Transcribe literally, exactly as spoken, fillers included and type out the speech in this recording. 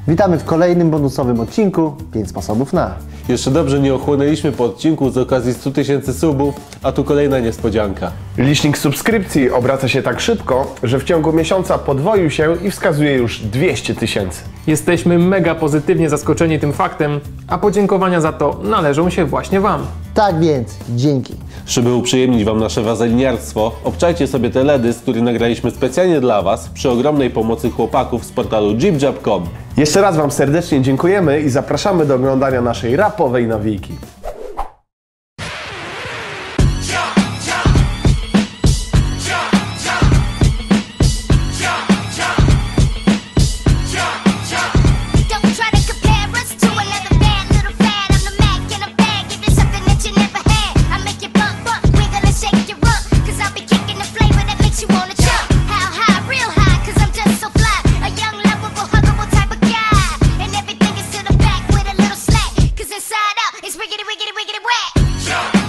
Witamy w kolejnym bonusowym odcinku pięć sposobów na. Jeszcze dobrze nie ochłonęliśmy po odcinku z okazji stu tysięcy subów, a tu kolejna niespodzianka. Licznik subskrypcji obraca się tak szybko, że w ciągu miesiąca podwoił się i wskazuje już dwieście tysięcy. Jesteśmy mega pozytywnie zaskoczeni tym faktem, a podziękowania za to należą się właśnie Wam. Tak więc, dzięki. Żeby uprzyjemnić Wam nasze wazeliniarstwo, obczajcie sobie te ledy, z których nagraliśmy specjalnie dla Was przy ogromnej pomocy chłopaków z portalu jeep job kropka com. Jeszcze raz Wam serdecznie dziękujemy i zapraszamy do oglądania naszej rapowej nawijki. It's wiggity, wiggity, wiggity wet.